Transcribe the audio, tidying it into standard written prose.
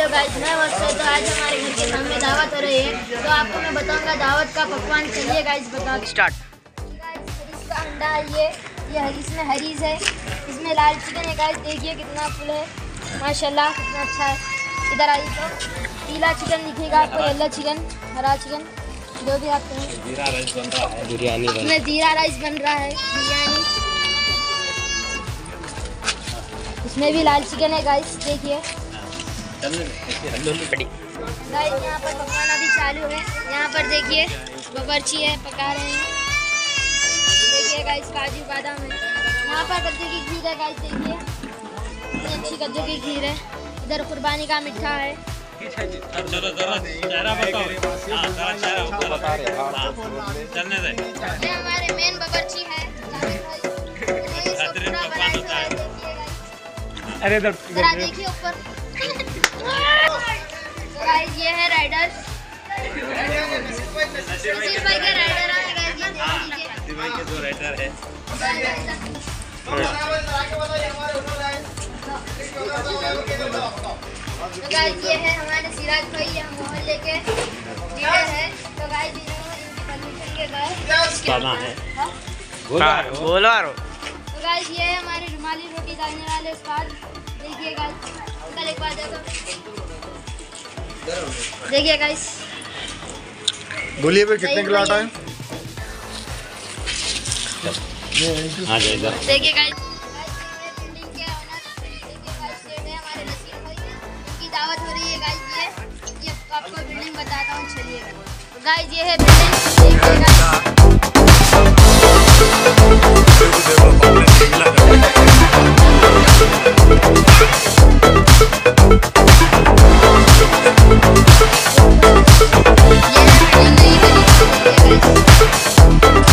Hello guys, मैं वत्सल। तो आज हमारे घर के सामने दावत हो रही है, तो आपको मैं बताऊंगा दावत का पकवान। चलिए गाइस बता स्टार्ट। गाइस हरीज का अंडा है, ये इसमें हरीज है, इसमें लाल चिकन है। गाइस देखिए कितना फुल है, माशाल्लाह कितना अच्छा है। इधर आइए तो पीला चिकन दिखेगा आपको, येलो चिकन, हरा चिकन, जो भी आप कहें। जीरा राइस बन रहा है, बिरयानी इसमें जीरा राइस बन रहा है, बिरयानी। इसमें भी लाल चिकन है गाइस, देखिए गाइस। यहाँ पर पकवान अभी चालू है, यहाँ पर देखिए बावर्ची है, पका रहे हैं। देखिए गाइस काजू बादाम है, यहाँ पर कद्दू की खीर है गाइस, देखिए कितनी अच्छी कद्दू की खीर है। इधर कुर्बानी का मिठा है। चलो जरा चेहरा बताओ। चलने दे। ये हमारे मेन बावर्ची है, अरे जरा देखिए ऊपर। गाइस ये है राइडर, नसीर भाई के राइडर आ गए, ये देख लीजिए। नसीर भाई के जो राइडर है। तो गाइस ये है हमारे सिराज भाई, ये मोहल्ले के लीडर है। तो गाइस इनकी परमिशन के बाद बोलो। तो गाइस ये है हमारे रुमाली रोटी डालने वाले उस्ताद। देखिए गाइस, कल एक बार देखिए गाइस। बोलिए भाई कितने किलो आटा है? आ जाए इधर। देखिए गाइस, बिल्डिंग के ओनर, देखिए गाइस ये है हमारे नसीर भाई, उनकी दावत हो रही है गाइस। ये आपको बिल्डिंग बताता हूँ, चलिए गाइस। ये है बिल्डिंग, देखिए गाइस।